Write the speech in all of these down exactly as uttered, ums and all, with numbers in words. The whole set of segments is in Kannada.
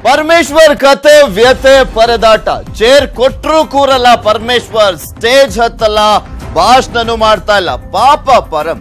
ಪರಮೇಶ್ವರ್ ಕತೆ ವ್ಯತೆ ಪರದಾಟ ಚೇರ್ ಕೊಟ್ರೂ ಕೂರಲ್ಲ ಪರಮೇಶ್ವರ್ ಸ್ಟೇಜ್ ಹತ್ತಲ್ಲ ಭಾಷಣನೂ ಮಾಡ್ತಾ ಇಲ್ಲ ಪಾಪ ಪರಂ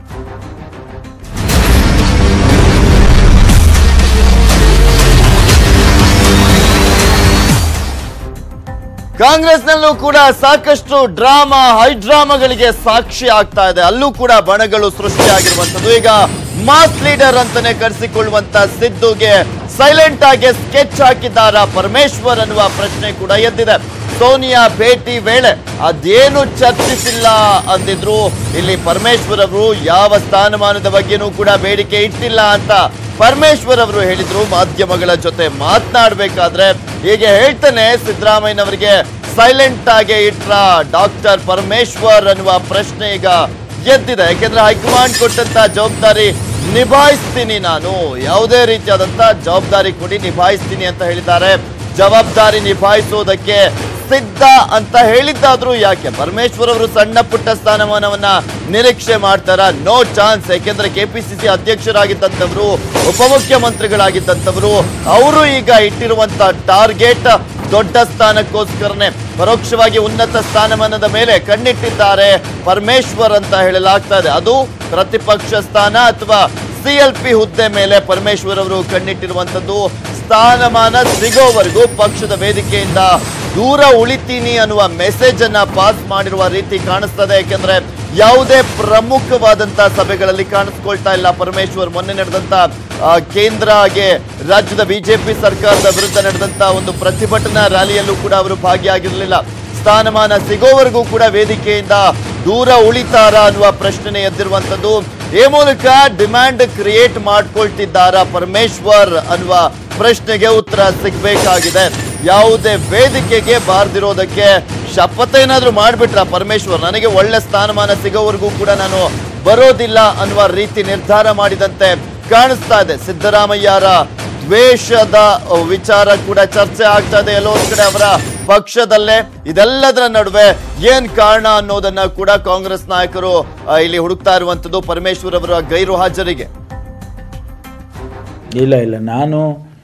ಕಾಂಗ್ರೆಸ್ನಲ್ಲೂ ಕೂಡ ಸಾಕಷ್ಟು ಡ್ರಾಮಾ ಹೈಡ್ರಾಮಾಗಳಿಗೆ ಸಾಕ್ಷಿ ಆಗ್ತಾ ಇದೆ ಅಲ್ಲೂ ಕೂಡ ಬಣಗಳು ಸೃಷ್ಟಿಯಾಗಿರುವಂತದ್ದು ಈಗ ಮಾಸ್ ಲೀಡರ್ ಅಂತಾನೆ ಕರೆಸಿಕೊಳ್ಳುವಂತ ಸಿದ್ದುಗೆ ಸೈಲೆಂಟ್ ಆಗಿ ಸ್ಕೆಚ್ ಹಾಕಿದ್ದಾರ ಪರಮೇಶ್ವರ್ ಅನ್ನುವ ಪ್ರಶ್ನೆ ಕೂಡ ಎದ್ದಿದೆ ಸೋನಿಯಾ ಭೇಟಿ ವೇಳೆ ಅದೇನು ಚರ್ಚಿಸಿಲ್ಲ ಅಂದಿದ್ರು ಇಲ್ಲಿ ಪರಮೇಶ್ವರ್ ಅವರು ಯಾವ ಸ್ಥಾನಮಾನದ ಬಗ್ಗೆನೂ ಕೂಡ ಬೇಡಿಕೆ ಇಟ್ಟಿಲ್ಲ ಅಂತ ಪರಮೇಶ್ವರ್ ಅವರು ಹೇಳಿದ್ರು ಮಾಧ್ಯಮಗಳ ಜೊತೆ ಮಾತನಾಡಬೇಕಾದ್ರೆ ಹೀಗೆ ಹೇಳ್ತಾನೆ ಸಿದ್ದರಾಮಯ್ಯನವರಿಗೆ ಸೈಲೆಂಟ್ ಆಗಿ ಇಟ್ರ ಡಾಕ್ಟರ್ ಪರಮೇಶ್ವರ್ ಅನ್ನುವ ಪ್ರಶ್ನೆ ಈಗ ಎದ್ದಿದೆ ಯಾಕೆಂದ್ರೆ ಹೈಕಮಾಂಡ್ ಕೊಟ್ಟಂತ ಜವಾಬ್ದಾರಿ ನಿಭಾಯಿಸ್ತೀನಿ ನಾನು ಯಾವುದೇ ರೀತಿಯಾದಂತ ಜವಾಬ್ದಾರಿ ಕೊಡಿ ನಿಭಾಯಿಸ್ತೀನಿ ಅಂತ ಹೇಳಿದ್ದಾರೆ ಜವಾಬ್ದಾರಿ ನಿಭಾಯಿಸುವುದಕ್ಕೆ ಸಿದ್ಧ ಅಂತ ಹೇಳಿದ್ದಾದ್ರೂ ಯಾಕೆ ಪರಮೇಶ್ವರ್ ಅವರು ಸಣ್ಣ ಪುಟ್ಟ ಸ್ಥಾನಮಾನವನ್ನ ನಿರೀಕ್ಷೆ ಮಾಡ್ತಾರ ನೋ ಚಾನ್ಸ್ ಯಾಕೆಂದ್ರೆ ಕೆಪಿಸಿಸಿ ಅಧ್ಯಕ್ಷರಾಗಿದ್ದಂಥವ್ರು ಉಪಮುಖ್ಯಮಂತ್ರಿಗಳಾಗಿದ್ದಂಥವ್ರು ಅವರು ಈಗ ಇಟ್ಟಿರುವಂತ ಟಾರ್ಗೆಟ್ ದೊಡ್ಡ ಸ್ಥಾನಕ್ಕೋಸ್ಕರನೇ ಪರೋಕ್ಷವಾಗಿ ಉನ್ನತ ಸ್ಥಾನಮಾನದ ಮೇಲೆ ಕಣ್ಣಿಟ್ಟಿದ್ದಾರೆ ಪರಮೇಶ್ವರ್ ಅಂತ ಹೇಳಲಾಗ್ತಾ ಇದೆ ಅದು ಪ್ರತಿಪಕ್ಷ ಸ್ಥಾನ ಅಥವಾ ಸಿಎಲ್ಪಿ ಹುದ್ದೆ ಮೇಲೆ ಪರಮೇಶ್ವರ್ ಅವರು ಕಣ್ಣಿಟ್ಟಿರುವಂತದ್ದು ಸ್ಥಾನಮಾನ ಸಿಗೋವರೆಗೂ ಪಕ್ಷದ ವೇದಿಕೆಯಿಂದ ದೂರ ಉಳಿತೀನಿ ಅನ್ನುವ ಮೆಸೇಜ್ ಅನ್ನ ಪಾಸ್ ಮಾಡಿರುವ ರೀತಿ ಕಾಣಿಸ್ತದೆ ಯಾಕೆಂದ್ರೆ ಯಾವುದೇ ಪ್ರಮುಖವಾದಂತ ಸಭೆಗಳಲ್ಲಿ ಕಾಣಿಸ್ಕೊಳ್ತಾ ಇಲ್ಲ ಪರಮೇಶ್ವರ್ ಮೊನ್ನೆ ನಡೆದಂತ ಕೇಂದ್ರ ಹಾಗೆ ರಾಜ್ಯದ ಬಿಜೆಪಿ ಸರ್ಕಾರದ ವಿರುದ್ಧ ನಡೆದಂತ ಒಂದು ಪ್ರತಿಭಟನಾ ರ್ಯಾಲಿಯಲ್ಲೂ ಕೂಡ ಅವರು ಭಾಗಿಯಾಗಿರಲಿಲ್ಲ ಸ್ಥಾನಮಾನ ಸಿಗೋವರೆಗೂ ಕೂಡ ವೇದಿಕೆಯಿಂದ ದೂರ ಉಳಿತಾರ ಅನ್ನುವ ಪ್ರಶ್ನೆ ಎದ್ದಿರುವಂತದ್ದು ಈ ಮೂಲಕ ಡಿಮ್ಯಾಂಡ್ ಕ್ರಿಯೇಟ್ ಮಾಡ್ಕೊಳ್ತಿದ್ದಾರ ಪರಮೇಶ್ವರ್ ಅನ್ನುವ ಪ್ರಶ್ನೆಗೆ ಉತ್ತರ ಸಿಗ್ಬೇಕಾಗಿದೆ ಯಾವುದೇ ವೇದಿಕೆಗೆ ಬಾರ್ದಿರೋದಕ್ಕೆ ಶಪಥ ಏನಾದ್ರೂ ಮಾಡ್ಬಿಟ್ರ ಪರಮೇಶ್ವರ್ ನನಗೆ ಒಳ್ಳೆ ಸ್ಥಾನಮಾನ ಸಿಗೋವರೆಗೂ ಕೂಡ ನಾನು ಬರೋದಿಲ್ಲ ಅನ್ನುವ ರೀತಿ ನಿರ್ಧಾರ ಮಾಡಿದಂತೆ ಕಾಣಿಸ್ತಾ ಇದೆ ಸಿದ್ದರಾಮಯ್ಯರ ದ್ವೇಷದ ವಿಚಾರ ಕೂಡ ಚರ್ಚೆ ಆಗ್ತಾ ಇದೆ ಎಲ್ಲೋ ಒಂದ್ ಕಡೆ ಅವರ ಪಕ್ಷದಲ್ಲೇ ಇದೆಲ್ಲದರ ನಡುವೆ ಏನ್ ಕಾರಣ ಅನ್ನೋದನ್ನ ಕೂಡ ಕಾಂಗ್ರೆಸ್ ನಾಯಕರು ಇಲ್ಲಿ ಹುಡುಕ್ತಾ ಇರುವಂತದ್ದು ಪರಮೇಶ್ವರ್ ಅವರ ಗೈರು ಹಾಜರಿಗೆ ಇಲ್ಲ ಇಲ್ಲ ನಾನು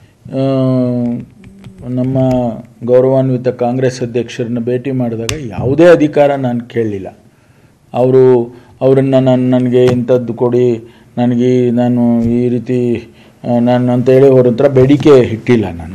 ನಮ್ಮ ಗೌರವಾನ್ವಿತ ಕಾಂಗ್ರೆಸ್ ಅಧ್ಯಕ್ಷರನ್ನ ಭೇಟಿ ಮಾಡಿದಾಗ ಯಾವುದೇ ಅಧಿಕಾರ ನಾನು ಕೇಳಲಿಲ್ಲ ಅವರು ಅವರನ್ನು ನಾನು ನನಗೆ ಇಂಥದ್ದು ಕೊಡಿ ನನಗೆ ನಾನು ಈ ರೀತಿ ನಾನು ಅಂತೇಳಿ ಅವ್ರ ಹತ್ರ ಬೇಡಿಕೆ ಇಟ್ಟಿಲ್ಲ ನಾನು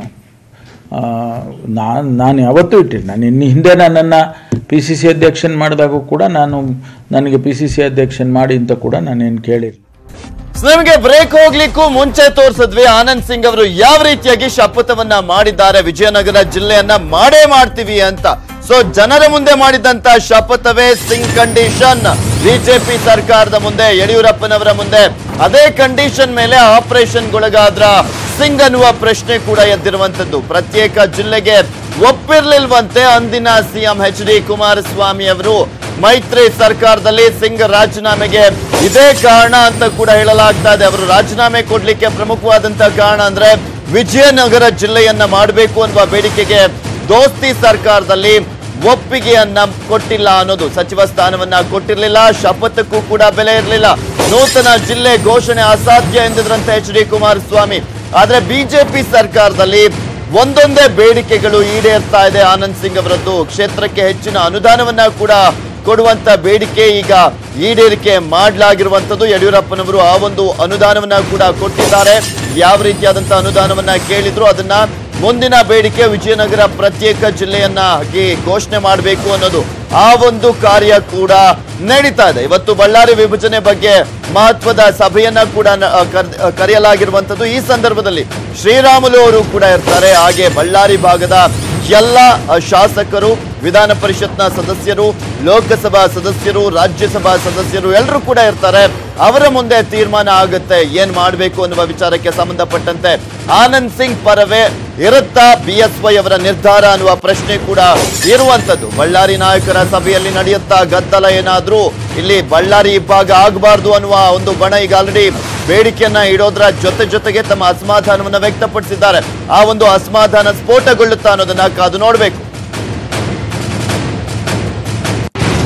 ನಾನು ನಾನು ಯಾವತ್ತೂ ಇಟ್ಟಿಲ್ಲ ನಾನು ಇನ್ನು ಹಿಂದೆ ನನ್ನನ್ನು ಪಿ ಸಿ ಸಿ ಅಧ್ಯಕ್ಷನ್ ಮಾಡಿದಾಗೂ ಕೂಡ ನಾನು ನನಗೆ ಪಿ ಸಿ ಸಿ ಅಧ್ಯಕ್ಷನ್ ಮಾಡಿ ಅಂತ ಕೂಡ ನಾನೇನು ಕೇಳಿಲ್ಲ ನಿಮಗೆ ಬ್ರೇಕ್ ಹೋಗ್ಲಿಕ್ಕೂ ಮುಂಚೆ ತೋರಿಸಿದ್ವಿ ಆನಂದ್ ಸಿಂಗ್ ಅವರು ಯಾವ ರೀತಿಯಾಗಿ ಶಪಥವನ್ನ ಮಾಡಿದ್ದಾರೆ ವಿಜಯನಗರ ಜಿಲ್ಲೆಯನ್ನ ಮಾಡೇ ಮಾಡ್ತೀವಿ ಅಂತ ಸೊ ಜನರ ಮುಂದೆ ಮಾಡಿದಂತ ಶಪಥವೇ ಸಿಂಗ್ ಕಂಡೀಷನ್ ಬಿಜೆಪಿ ಸರ್ಕಾರದ ಮುಂದೆ ಯಡಿಯೂರಪ್ಪನವರ ಮುಂದೆ ಅದೇ ಕಂಡೀಷನ್ ಮೇಲೆ ಆಪರೇಷನ್ಗೊಳಗಾದ್ರ ಸಿಂಗ್ ಅನ್ನುವ ಪ್ರಶ್ನೆ ಕೂಡ ಎದ್ದಿರುವಂತದ್ದು ಪ್ರತ್ಯೇಕ ಜಿಲ್ಲೆಗೆ ಒಪ್ಪಿರ್ಲಿಲ್ವಂತೆ ಅಂದಿನ ಸಿಎಂ ಎಚ್ ಡಿ ಕುಮಾರಸ್ವಾಮಿ ಅವರು ಮೈತ್ರಿ ಸರ್ಕಾರದಲ್ಲಿ ಸಿಂಗ್ ರಾಜೀನಾಮೆಗೆ ಇದೇ ಕಾರಣ ಅಂತ ಕೂಡ ಹೇಳಲಾಗ್ತಾ ಇದೆ ಅವರು ರಾಜೀನಾಮೆ ಕೊಡ್ಲಿಕ್ಕೆ ಪ್ರಮುಖವಾದಂತಹ ಕಾರಣ ಅಂದ್ರೆ ವಿಜಯನಗರ ಜಿಲ್ಲೆಯನ್ನ ಮಾಡಬೇಕು ಅನ್ನುವ ಬೇಡಿಕೆಗೆ ದೋಸ್ತಿ ಸರ್ಕಾರದಲ್ಲಿ ಒಪ್ಪಿಗೆಯನ್ನ ಕೊಟ್ಟಿಲ್ಲ ಅನ್ನೋದು ಸಚಿವ ಸ್ಥಾನವನ್ನ ಕೊಟ್ಟಿರಲಿಲ್ಲ ಶಪಥಕ್ಕೂ ಕೂಡ ಬೆಲೆ ಇರಲಿಲ್ಲ ನೂತನ ಜಿಲ್ಲೆ ಘೋಷಣೆ ಅಸಾಧ್ಯ ಎಂದಿದ್ರಂತೆ ಎಚ್ ಡಿ ಕುಮಾರಸ್ವಾಮಿ ಆದ್ರೆ ಬಿಜೆಪಿ ಸರ್ಕಾರದಲ್ಲಿ ಒಂದೊಂದೇ ಬೇಡಿಕೆಗಳು ಈಡೇರ್ತಾ ಇದೆ ಆನಂದ್ ಸಿಂಗ್ ಅವರದ್ದು ಕ್ಷೇತ್ರಕ್ಕೆ ಹೆಚ್ಚಿನ ಅನುದಾನವನ್ನ ಕೂಡ ಕೊಡುವಂತ ಬೇಡಿಕೆ ಈಗ ಈಡೇರಿಕೆ ಮಾಡಲಾಗಿರುವಂತದ್ದು ಯಡಿಯೂರಪ್ಪನವರು ಆ ಒಂದು ಅನುದಾನವನ್ನ ಕೂಡ ಕೊಟ್ಟಿದ್ದಾರೆ ಯಾವ ರೀತಿಯಾದಂತ ಅನುದಾನವನ್ನ ಕೇಳಿದ್ರು ಅದನ್ನ ಮುಂದಿನ ಬೇಡಿಕೆ ವಿಜಯನಗರ ಪ್ರತ್ಯೇಕ ಜಿಲ್ಲೆಯನ್ನಾಗಿ ಘೋಷಣೆ ಮಾಡಬೇಕು ಅನ್ನೋದು ಆ ಒಂದು ಕಾರ್ಯ ಕೂಡ ನಡೀತಾ ಇದೆ ಇವತ್ತು ಬಳ್ಳಾರಿ ವಿಭಜನೆ ಬಗ್ಗೆ ಮಹತ್ವದ ಸಭೆಯನ್ನ ಕೂಡ ಕರೆಯಲಾಗಿರುವಂತದ್ದು ಈ ಸಂದರ್ಭದಲ್ಲಿ ಶ್ರೀರಾಮುಲು ಅವರು ಕೂಡ ಇರ್ತಾರೆ ಹಾಗೆ ಬಳ್ಳಾರಿ ಭಾಗದ ಎಲ್ಲ ಶಾಸಕರು ವಿಧಾನ ಪರಿಷತ್ನ ಸದಸ್ಯರು ಲೋಕಸಭಾ ಸದಸ್ಯರು ರಾಜ್ಯಸಭಾ ಸದಸ್ಯರು ಎಲ್ಲರೂ ಕೂಡ ಇರ್ತಾರೆ ಅವರ ಮುಂದೆ ತೀರ್ಮಾನ ಆಗುತ್ತೆ ಏನ್ ಮಾಡಬೇಕು ಅನ್ನುವ ವಿಚಾರಕ್ಕೆ ಸಂಬಂಧಪಟ್ಟಂತೆ ಆನಂದ್ ಸಿಂಗ್ ಪರವೇ ಇರುತ್ತಾ ಬಿಎಸ್ವೈ ಅವರ ನಿರ್ಧಾರ ಅನ್ನುವ ಪ್ರಶ್ನೆ ಕೂಡ ಇರುವಂತದ್ದು ಬಳ್ಳಾರಿ ನಾಯಕರ ಸಭೆಯಲ್ಲಿ ನಡೆಯುತ್ತಾ ಗದ್ದಲ ಏನಾದ್ರೂ ಇಲ್ಲಿ ಬಳ್ಳಾರಿ ಇಬ್ಬಾಗ ಆಗಬಾರ್ದು ಅನ್ನುವ ಒಂದು ಬಣ ಈಗ ಆಲ್ರೆಡಿ ಬೇಡಿಕೆಯನ್ನ ಇಡೋದ್ರ ಜೊತೆ ಜೊತೆಗೆ ತಮ್ಮ ಅಸಮಾಧಾನವನ್ನ ವ್ಯಕ್ತಪಡಿಸಿದ್ದಾರೆ ಆ ಒಂದು ಅಸಮಾಧಾನ ಸ್ಫೋಟಗೊಳ್ಳುತ್ತಾ ಅನ್ನೋದನ್ನ ಕಾದು ನೋಡ್ಬೇಕು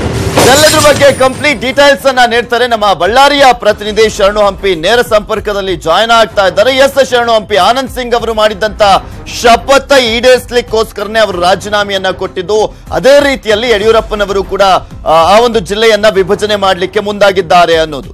ಇದೆಲ್ಲದ್ರ ಬಗ್ಗೆ ಕಂಪ್ಲೀಟ್ ಡೀಟೇಲ್ಸ್ ಅನ್ನ ನೀಡ್ತಾರೆ ನಮ್ಮ ಬಳ್ಳಾರಿಯ ಪ್ರತಿನಿಧಿ ಶರಣು ಹಂಪಿ. ನೇರ ಸಂಪರ್ಕದಲ್ಲಿ ಜಾಯ್ನ್ ಆಗ್ತಾ ಇದ್ದಾರೆ. ಎಸ್ ಶರಣು ಹಂಪಿ, ಆನಂದ್ ಸಿಂಗ್ ಅವರು ಮಾಡಿದಂತ ಶಪಥ ಈಡೇರಿಸಲಿಕ್ಕೋಸ್ಕರನೇ ಅವರು ರಾಜೀನಾಮೆಯನ್ನ ಕೊಟ್ಟಿದ್ದು. ಅದೇ ರೀತಿಯಲ್ಲಿ ಯಡಿಯೂರಪ್ಪನವರು ಕೂಡ ಆ ಒಂದು ಜಿಲ್ಲೆಯನ್ನ ವಿಭಜನೆ ಮಾಡಲಿಕ್ಕೆ ಮುಂದಾಗಿದ್ದಾರೆ ಅನ್ನೋದು.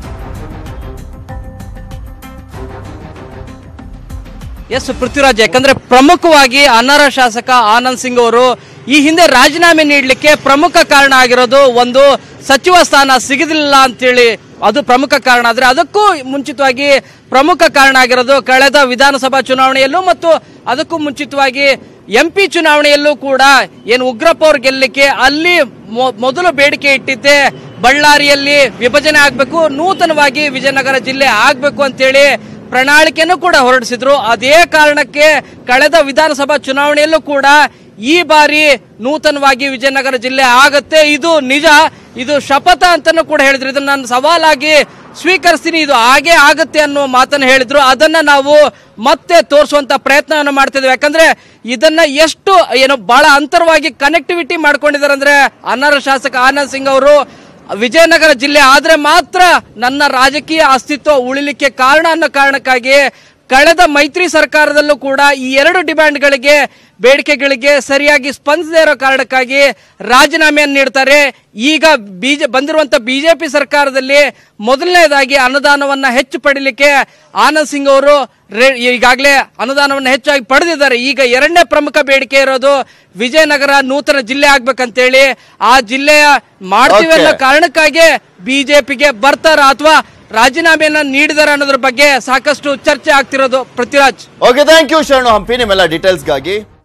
ಎಸ್ ಪೃಥ್ವಿರಾಜ್, ಯಾಕಂದ್ರೆ ಪ್ರಮುಖವಾಗಿ ಅನರ್ಹ ಶಾಸಕ ಆನಂದ್ ಸಿಂಗ್ ಅವರು ಈ ಹಿಂದೆ ರಾಜೀನಾಮೆ ನೀಡಲಿಕ್ಕೆ ಪ್ರಮುಖ ಕಾರಣ ಆಗಿರೋದು ಒಂದು ಸಚಿವ ಸ್ಥಾನ ಸಿಗಲಿಲ್ಲ ಅಂತೇಳಿ, ಅದು ಪ್ರಮುಖ ಕಾರಣ. ಆದ್ರೆ ಅದಕ್ಕೂ ಮುಂಚಿತವಾಗಿ ಪ್ರಮುಖ ಕಾರಣ ಆಗಿರೋದು ಕಳೆದ ವಿಧಾನಸಭಾ ಚುನಾವಣೆಯಲ್ಲೂ ಮತ್ತು ಅದಕ್ಕೂ ಮುಂಚಿತವಾಗಿ ಎಂ ಪಿ ಚುನಾವಣೆಯಲ್ಲೂ ಕೂಡ ಏನು ಉಗ್ರಪ್ಪ ಅವ್ರು ಗೆಲ್ಲಲಿಕ್ಕೆ ಅಲ್ಲಿ ಮೊದಲು ಬೇಡಿಕೆ ಇಟ್ಟಿದ್ದೆ ಬಳ್ಳಾರಿಯಲ್ಲಿ ವಿಭಜನೆ ಆಗ್ಬೇಕು, ನೂತನವಾಗಿ ವಿಜಯನಗರ ಜಿಲ್ಲೆ ಆಗ್ಬೇಕು ಅಂತೇಳಿ ಪ್ರಣಾಳಿಕೆಯನ್ನು ಕೂಡ ಹೊರಡಿಸಿದ್ರು. ಅದೇ ಕಾರಣಕ್ಕೆ ಕಳೆದ ವಿಧಾನಸಭಾ ಚುನಾವಣೆಯಲ್ಲೂ ಕೂಡ ಈ ಬಾರಿ ನೂತನವಾಗಿ ವಿಜಯನಗರ ಜಿಲ್ಲೆ ಆಗತ್ತೆ, ಇದು ನಿಜ, ಇದು ಶಪಥ ಅಂತಾನು ಕೂಡ ಹೇಳಿದ್ರು. ಇದನ್ನ ನಾನು ಸವಾಲಾಗಿ ಸ್ವೀಕರಿಸ್ತೀನಿ, ಇದು ಹಾಗೆ ಆಗತ್ತೆ ಅನ್ನೋ ಮಾತನ್ನು ಹೇಳಿದ್ರು. ಅದನ್ನ ನಾವು ಮತ್ತೆ ತೋರಿಸುವಂತ ಪ್ರಯತ್ನವನ್ನು ಮಾಡ್ತಿದ್ವಿ. ಯಾಕಂದ್ರೆ ಇದನ್ನ ಎಷ್ಟು ಏನು ಬಹಳ ಅಂತರವಾಗಿ ಕನೆಕ್ಟಿವಿಟಿ ಮಾಡ್ಕೊಂಡಿದ್ದಾರೆ ಅಂದ್ರೆ ಅನರ್ಹ ಶಾಸಕ ಆನಂದ್ ಸಿಂಗ್ ಅವರು ವಿಜಯನಗರ ಜಿಲ್ಲೆ ಆದ್ರೆ ಮಾತ್ರ ನನ್ನ ರಾಜಕೀಯ ಅಸ್ತಿತ್ವ ಉಳಿಲಿಕ್ಕೆ ಕಾರಣ ಅನ್ನೋ ಕಾರಣಕ್ಕಾಗಿ ಕಳೆದ ಮೈತ್ರಿ ಸರ್ಕಾರದಲ್ಲೂ ಕೂಡ ಈ ಎರಡು ಡಿಮ್ಯಾಂಡ್ಗಳಿಗೆ ಬೇಡಿಕೆಗಳಿಗೆ ಸರಿಯಾಗಿ ಸ್ಪಂದಿಸದೇ ಇರೋ ಕಾರಣಕ್ಕಾಗಿ ರಾಜೀನಾಮೆಯನ್ನು ನೀಡ್ತಾರೆ. ಈಗ ಬಿಜೆ ಬಂದಿರುವಂತ ಬಿಜೆಪಿ ಸರ್ಕಾರದಲ್ಲಿ ಮೊದಲನೇದಾಗಿ ಅನುದಾನವನ್ನ ಹೆಚ್ಚು ಪಡಿಲಿಕ್ಕೆ ಆನಂದ್ ಸಿಂಗ್ ಅವರು ಈಗಾಗಲೇ ಅನುದಾನವನ್ನು ಹೆಚ್ಚಾಗಿ ಪಡೆದಿದ್ದಾರೆ. ಈಗ ಎರಡನೇ ಪ್ರಮುಖ ಬೇಡಿಕೆ ಇರೋದು ವಿಜಯನಗರ ನೂತನ ಜಿಲ್ಲೆ ಆಗ್ಬೇಕಂತೇಳಿ. ಆ ಜಿಲ್ಲೆಯ ಮಾಡ್ತೀವಿ ಅನ್ನೋ ಕಾರಣಕ್ಕಾಗಿ ಬಿಜೆಪಿಗೆ ಬರ್ತಾರ ಅಥವಾ ರಾಜೀನಾಮೆಯನ್ನ ನೀಡಿದಾರ ಅನ್ನೋದ್ರ ಬಗ್ಗೆ ಸಾಕಷ್ಟು ಚರ್ಚೆ ಆಗ್ತಿರೋದು. ಪೃಥ್ವಿರಾಜ್, ಓಕೆ, ಥ್ಯಾಂಕ್ ಯು ಶರಣು ಹಂಪಿ ನಿಮ್ಮೆಲ್ಲ ಡೀಟೇಲ್ಸ್ಗಾಗಿ.